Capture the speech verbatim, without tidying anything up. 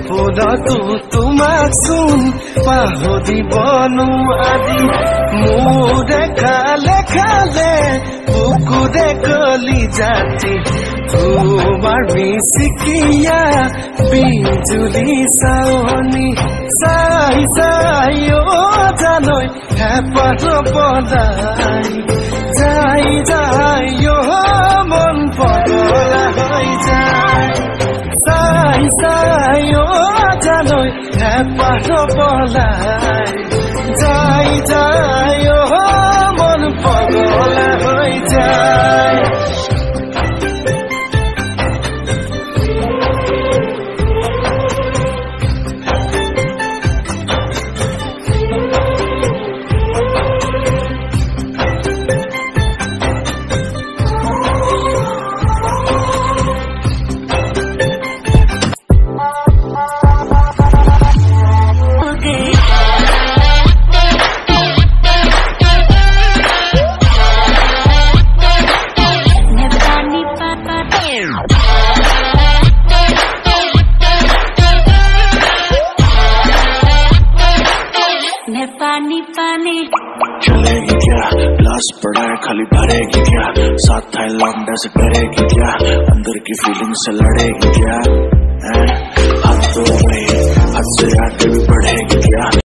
সপোনতো তোমাক চোন পাহৰিবনো আজি মোৰে খালে খালে বুকুৰে কলি জাতি তোমাৰ বিচিকিয়া বিজুলি চাৱনি চাই চাই অ জানৈ হেঁপাহ পলাই যাই যাই অ মন পগলা হৈ যায় চাই চাই অ জানৈ হেঁপাহ পলাই যাই যাই অ মন পগলা হৈ যায় पानी पानी चलेगी क्या ग्लास पड़ा है खाली भरेगी क्या साथ थाईलैंड से डरेगी क्या अंदर की फीलिंग से लड़ेगी क्या है?